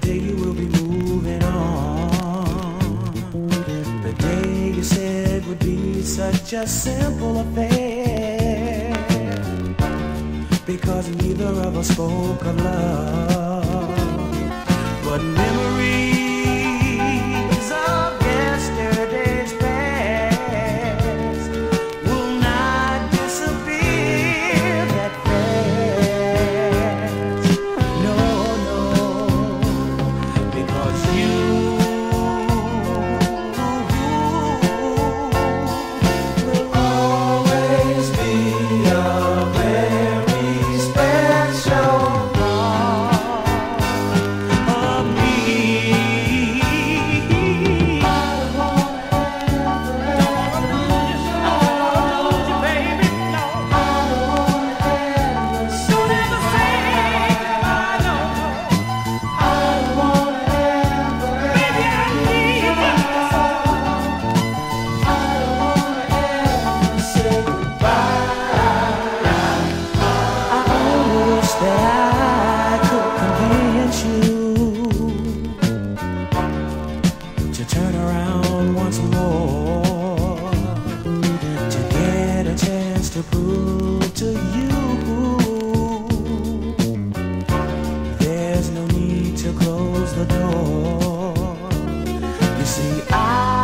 day you will be moving on. The day you said would be such a simple affair, because neither of us spoke of love, but memories of yesterday's past will not disappear that fast. No, no, because you will always be a very special part of me. I don't wanna ever lose you, baby. No, I don't wanna ever don't ever say goodbye. No, I don't wanna ever, baby, I need you. I don't wanna ever say goodbye. I wish that I could convince you to turn around once more, to get a chance to prove to you there's no need to close the door. You see, I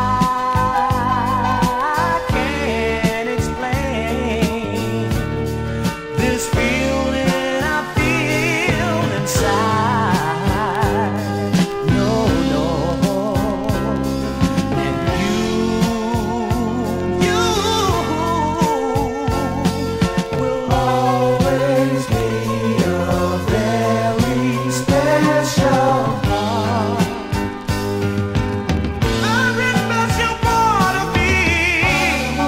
can't explain this feeling I feel inside. No, no. And you will always be a very special part, a very special part of me. I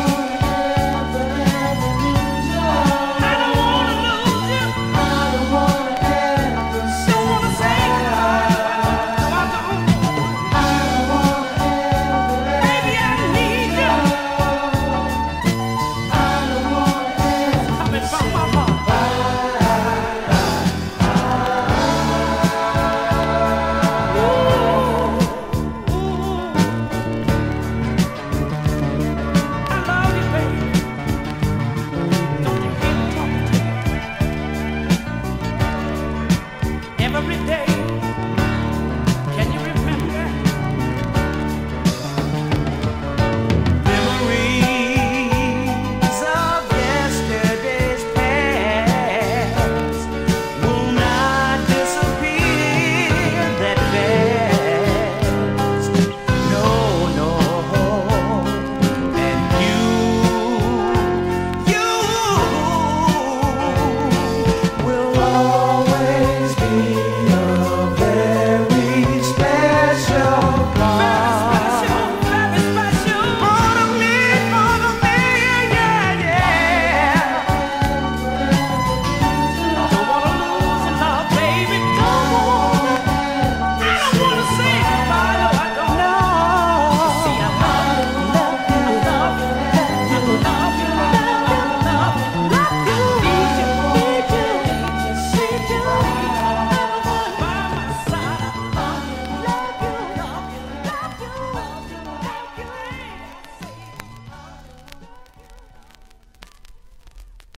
don't wanna lose you. I don't wanna ever don't wanna say goodbye. No, I don't. I don't wanna ever, baby, I need you. I don't wanna ever coming from my heart. I love you, baby. Don't you keep talking to me every day.